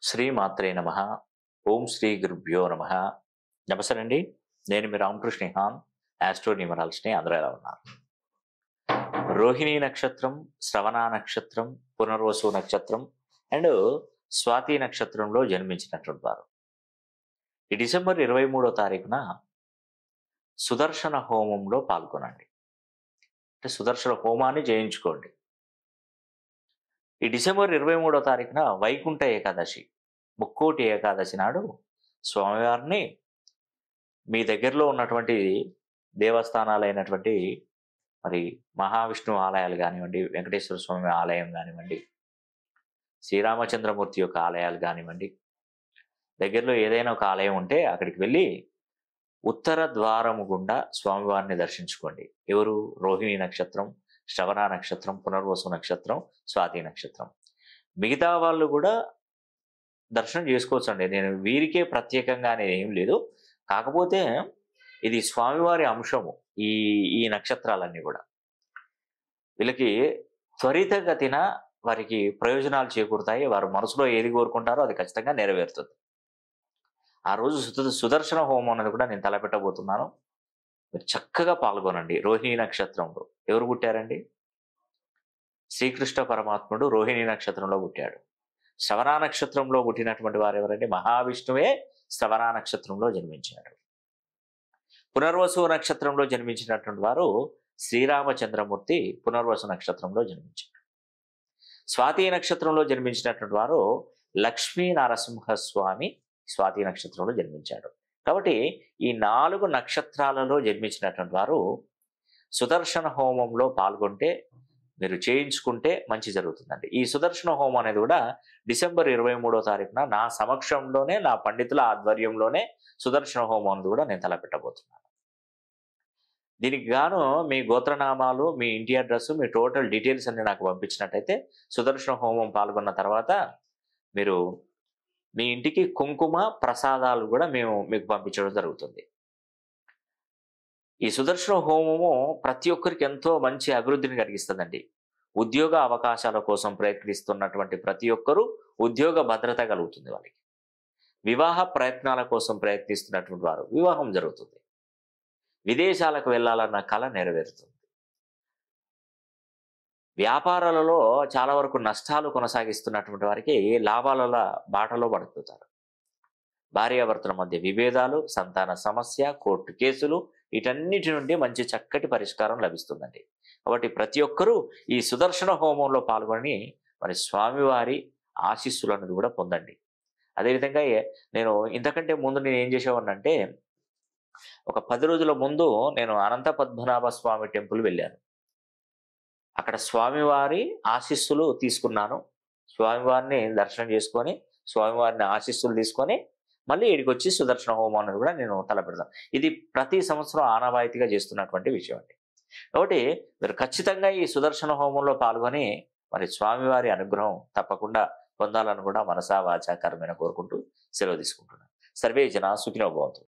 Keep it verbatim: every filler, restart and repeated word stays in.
శ్రీ మాత్రే నమ. ఓం శ్రీ గురుభ్యో నమ. నమస్తే అండి. నేను మీ రామకృష్ణ హాన్, ఆస్ట్రో న్యూమరాలజిస్ట్ని. అందరూ ఎలా ఉన్నారు? రోహిణీ నక్షత్రం, శ్రవణ నక్షత్రం, పునర్వసు నక్షత్రం అండ్ స్వాతి నక్షత్రంలో జన్మించినటువంటి వారు ఈ డిసెంబర్ ఇరవై మూడో తారీఖున సుదర్శన హోమంలో పాల్గొనండి. అంటే సుదర్శన హోమాన్ని చేయించుకోండి. ఈ డిసెంబర్ ఇరవై మూడో తారీఖున వైకుంఠ ఏకాదశి, ముక్కోటి ఏకాదశి నాడు స్వామివారిని మీ దగ్గరలో ఉన్నటువంటి దేవస్థానాలైనటువంటి మరి మహావిష్ణు ఆలయాలు కానివ్వండి, వెంకటేశ్వర స్వామి ఆలయం కానివ్వండి, శ్రీరామచంద్రమూర్తి యొక్క ఆలయాలు కానివ్వండి, దగ్గరలో ఏదైనా ఒక ఆలయం ఉంటే అక్కడికి వెళ్ళి ఉత్తర ద్వారము గుండా స్వామివారిని దర్శించుకోండి. ఎవరు? రోహిణీ నక్షత్రం, శ్రవణ నక్షత్రం, పునర్వసు నక్షత్రం, స్వాతి నక్షత్రం. మిగతా వాళ్ళు కూడా దర్శనం చేసుకోవచ్చు అండి. నేను వీరికే ప్రత్యేకంగా అనేది ఏం లేదు. కాకపోతే ఇది స్వామివారి అంశము. ఈ ఈ నక్షత్రాలన్నీ కూడా వీళ్ళకి త్వరితగతిన వారికి ప్రయోజనాలు చేకూరుతాయి. వారు మనసులో ఏది కోరుకుంటారో అది ఖచ్చితంగా నెరవేరుతుంది. ఆ రోజు సుద సుదర్శన హోమం అనేది కూడా నేను తలపెట్టబోతున్నాను. మీరు చక్కగా పాల్గొనండి. రోహిణీ నక్షత్రంలో ఎవరు పుట్టారండి? శ్రీకృష్ణ పరమాత్ముడు రోహిణీ నక్షత్రంలో పుట్టాడు. శ్రవణ నక్షత్రంలో పుట్టినటువంటి వారు ఎవరండి? మహావిష్ణువే శ్రవణ నక్షత్రంలో జన్మించాడు. పునర్వసు నక్షత్రంలో జన్మించినటువంటి వారు శ్రీరామచంద్రమూర్తి పునర్వసు నక్షత్రంలో జన్మించారు. స్వాతి నక్షత్రంలో జన్మించినటువంటి వారు లక్ష్మీ నరసింహస్వామి స్వాతి నక్షత్రంలో జన్మించాడు. కాబట్టి ఈ నాలుగు నక్షత్రాలలో జన్మించినటువంటి వారు సుదర్శన హోమంలో పాల్గొంటే, మీరు చేయించుకుంటే మంచి జరుగుతుందండి. ఈ సుదర్శన హోమం అనేది కూడా డిసెంబర్ ఇరవై మూడో తారీఖున నా సమక్షంలోనే, నా పండితుల ఆధ్వర్యంలోనే సుదర్శన హోమం అనేది కూడా నేను తలపెట్టబోతున్నాను. దీనికి గాను మీ గోత్రనామాలు, మీ ఇంటి అడ్రస్, మీ టోటల్ డీటెయిల్స్ అన్ని నాకు పంపించినట్టయితే సుదర్శన హోమం పాల్గొన్న తర్వాత మీరు మీ ఇంటికి కుంకుమ ప్రసాదాలు కూడా మేము మీకు పంపించడం జరుగుతుంది. ఈ సుదర్శన హోమము ప్రతి ఒక్కరికి ఎంతో మంచి అభివృద్ధిని కలిగిస్తుందండి. ఉద్యోగ అవకాశాల కోసం ప్రయత్నిస్తున్నటువంటి ప్రతి ఒక్కరూ ఉద్యోగ భద్రత కలుగుతుంది వాళ్ళకి. వివాహ ప్రయత్నాల కోసం ప్రయత్నిస్తున్నటువంటి వారు వివాహం జరుగుతుంది. విదేశాలకు వెళ్ళాలన్న కళ నెరవేరుతుంది. వ్యాపారాలలో చాలా వరకు నష్టాలు కొనసాగిస్తున్నటువంటి వారికి లాభాల బాటలో పడుతుంటారు. భార్యాభర్తల మధ్య విభేదాలు, సంతాన సమస్య, కోర్టు కేసులు, వీటన్నిటి నుండి మంచి చక్కటి పరిష్కారం లభిస్తుందండి. కాబట్టి ప్రతి ఒక్కరూ ఈ సుదర్శన హోమంలో పాల్గొని మరి స్వామివారి ఆశీస్సులను కూడా పొందండి. అదేవిధంగా నేను ఇంతకంటే ముందు నేను ఏం చేసేవాడినంటే, ఒక పది రోజుల ముందు నేను అనంత పద్మనాభ స్వామి టెంపుల్ వెళ్ళాను. అక్కడ స్వామివారి ఆశీస్సులు తీసుకున్నాను. స్వామివారిని దర్శనం చేసుకొని, స్వామివారిని ఆశీస్సులు తీసుకొని మళ్ళీ ఇక్కడికి వచ్చి సుదర్శన హోమాన్ని కూడా నేను తలపెడతాను. ఇది ప్రతి సంవత్సరం ఆనవాయితీగా చేస్తున్నటువంటి విషయం అండి. కాబట్టి మీరు ఖచ్చితంగా ఈ సుదర్శన హోమంలో పాల్గొని మరి స్వామివారి అనుగ్రహం తప్పకుండా పొందాలని కూడా మనసా వాచా కర్మేణ కోరుకుంటూ సెలవు తీసుకుంటున్నాను. సర్వే జనా సుఖినో భవంతు.